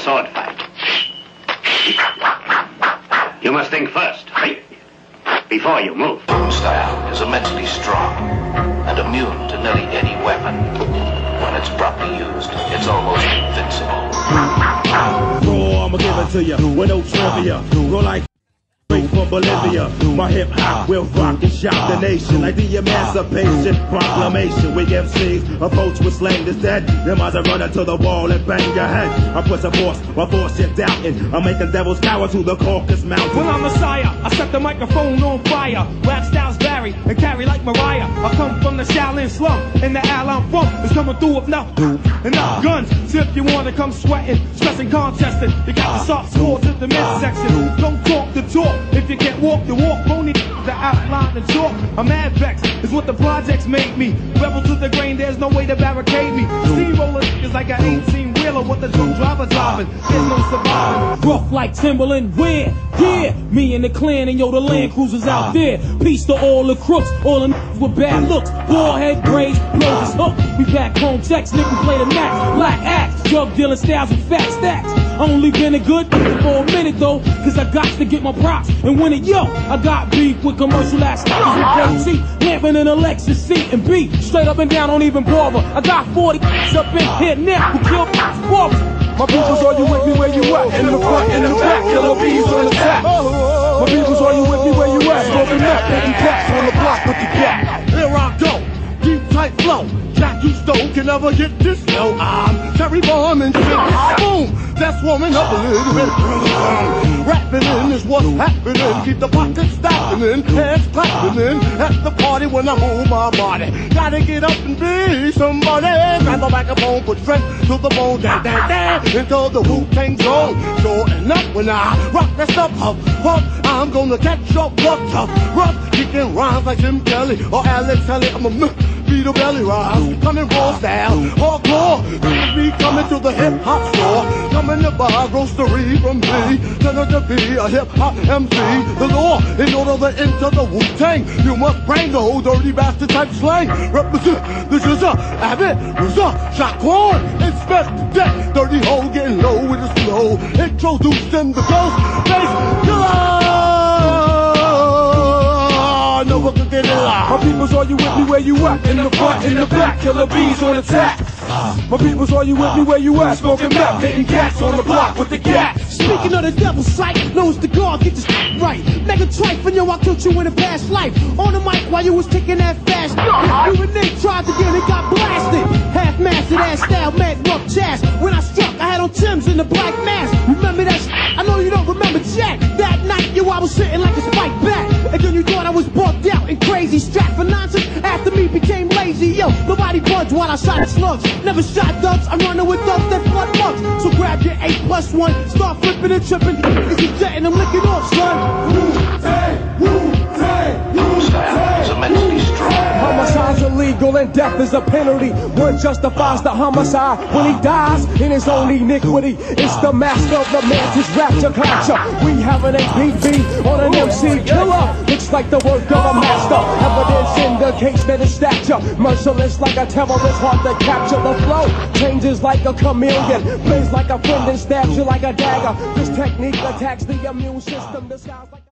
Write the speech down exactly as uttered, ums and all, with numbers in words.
sword fight. You must think first, before you move. Style is immensely strong and immune to nearly any weapon. When it's properly used, it's almost invincible. Raw, I'ma give it to you with no trivia. Roll like straight from Bolivia. My hip hop will rock and shock the nation like the Emancipation Proclamation. We M Cs approach with slang that's dead. Them eyes are running to the wall and bang your head. I put some force, my force you're doubting. I'm making devils cower to the Caucasus Mountain. When I'm Messiah, I set the microphone on fire. Rap styles vary and carry like Mariah. I come from the Shaolin slum, and the al I'm from is coming through with no enough guns. So if you wanna come sweating, stressing, contesting, you got to start swords in the midsection. Don't talk the talk. If you can't walk the walk, won't need the outline and talk. I'm mad vexed, is what the projects made me. Rebel to the grain, there's no way to barricade me. Steamroller is like an eighteen wheeler with the drunk driver driving. There's no surviving. Rough like Timberland, where? Yeah, me and the clan and yo, the Land Cruisers out there. Peace to all the crooks, all the n***s with bad looks. Ballhead braids, blows us hook. We back home checks, niggas play the max. Black axe, drug dealing styles with fat stacks. Only been a good for a minute though, cause I got to get my props and win it. Yo, I got beef with commercial ass niggas with C, lamping in a Lexus C and B. Straight up and down, don't even bother. I got forty up in here now who kill barbers. My peoples, are you with me where you at? In the front, in the back, killer bees on the tap. My peoples, are you with me where you at? Smoking that, hitting cats on the block with the gat. Here I go, deep tight flow. Jack you stole can never get this low. I'm Terry Bomb and shit. Boom, that's warming up a little bit. Rapping in is what's happening. Keep the pockets stacking in, hands clapping in. At the party when I move my body. Gotta get up and be somebody. Grab the microphone, put strength to the bone. Dan, dan, dan, until the Wu-Tang zone. Sure enough when I rock that stuff up, up, I'm gonna catch up, rough, tough, rough. Kicking rhymes like Jim Kelly or Alex Kelly. I'm a beat a belly rise, coming raw style, hardcore. Me coming to the hip hop store, coming to buy grocery from me. Turn to be a hip hop M C. The law, in order to enter the Wu-Tang, you must bring the whole dirty bastard type slang. Represent the Jizza, Abbott, Rizza, Shaquan, Inspect Deck, dirty hole getting low with his flow. Introducing the ghost face killer. Never could get it live. My peoples, are you with me where you at? In the front, in the back, killer bees on attack. My peoples, are you with me where you at? Smoking meth, hitting cats on the block with the gat. Speaking of the devil's sight, knows the guard, get this right. Mega trife, and yo, I killed you in a past life. On the mic while you was taking that fast. You and Nick tried to get it, got blasted. Half-mastered ass style, mad rough jazz. When I struck, I had on Tim's in the black mask. Remember that sh I know you don't remember Jack. That night, yo, I was sitting like a spike bat. And then you thought I was bugged out and crazy. Strapped for nonsense, after me became lazy. Yo, nobody budged while I shot slugs. Never shot ducks, I'm running with thugs that flood mugs. So grab your eight plus one, start flipping and tripping. Is he jetting, I'm licking off, son. Wu-Tang, Wu-Tang, Wu-Tang. Is immensely strong. Homicide's illegal and death is a penalty. What justifies the homicide when he dies in his own iniquity? It's the master of the mantis rapture culture. We have an A P B on an M C killer. Looks like the work of a master. Evidence indicates that his stature merciless like a terrorist, hard to capture. The flow changes like a chameleon, plays like a friend and stabs you like a dagger. This technique attacks the immune system. This guy's like